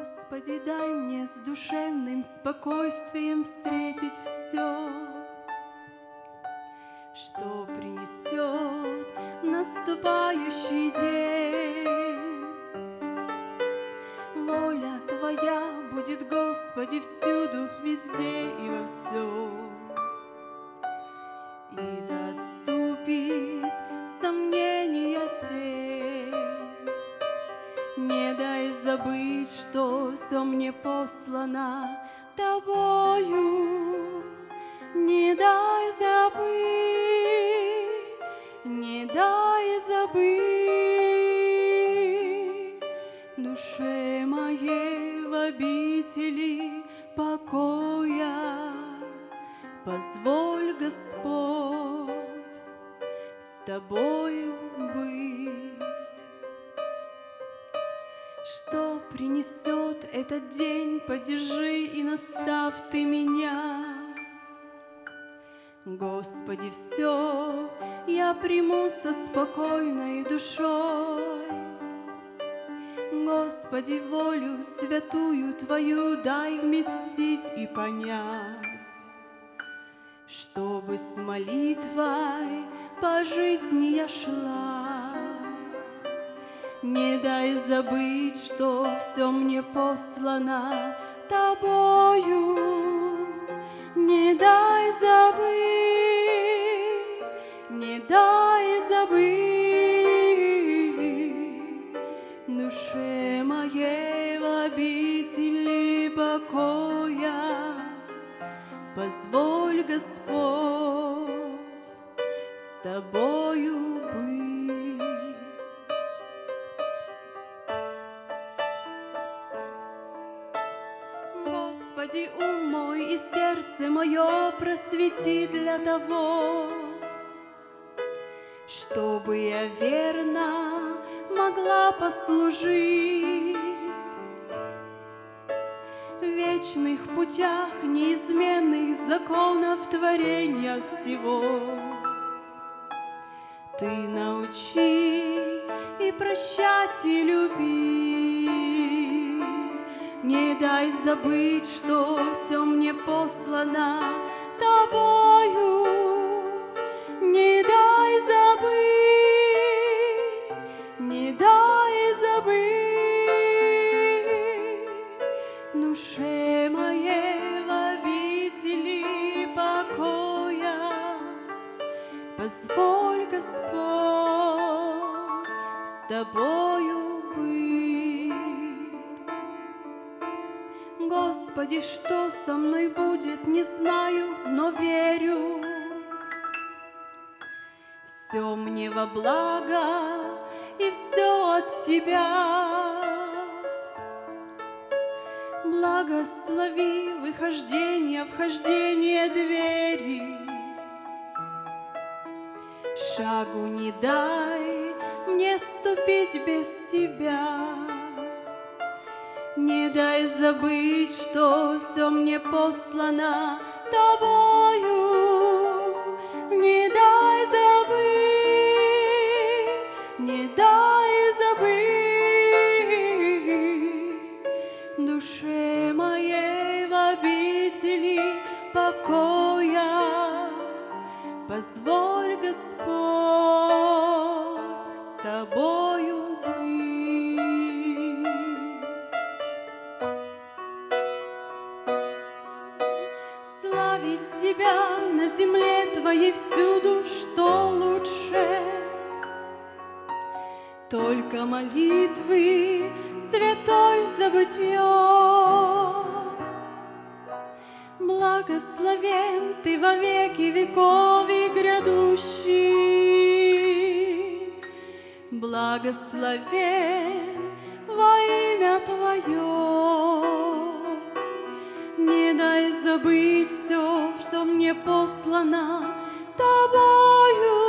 Господи, дай мне с душевным спокойствием встретить все, что принесет наступающий день. Воля Твоя будет, Господи, всюду, везде и во всем. И да отступит сомнения тень. Не дай забыть, что все мне послано Тобою. Не дай забыть, не дай забыть. Душе моей в обители покоя позволь, Господь, с Тобою быть. Что принесет этот день, поддержи и наставь Ты меня. Господи, все я приму со спокойной душой. Господи, волю святую Твою дай вместить и понять, чтобы с молитвой по жизни я шла. Не дай забыть, что все мне послано Тобою. Не дай забыть, не дай забыть. Душе моей в обители покоя позволь, Господь, с Тобою быть. Господи, ум мой и сердце мое просвети для того, чтобы я верно могла послужить в вечных путях неизменных законов творения всего. Ты научи и прощать, и любить. Не дай забыть, что все мне послано Тобою. Не дай забыть, не дай забыть. Душе моей в обители покоя позволь, Господь, с Тобою быть. Господи, что со мной будет, не знаю, но верю. Все мне во благо и все от Тебя. Благослови выхождение, вхождение двери. Шагу не дай мне ступить без Тебя. Не дай забыть, что все мне послано Тобою. Не дай забыть, не дай забыть. Душе моей в обители покоя позволь, Господь, с Тобою быть. Славить Тебя на земле Твоей всюду, что лучше? Только молитвы святой забытье. Благословен Ты во веки веков и грядущий. Благословен во имя Твое. Не дай забыть все, что мне послано Тобою.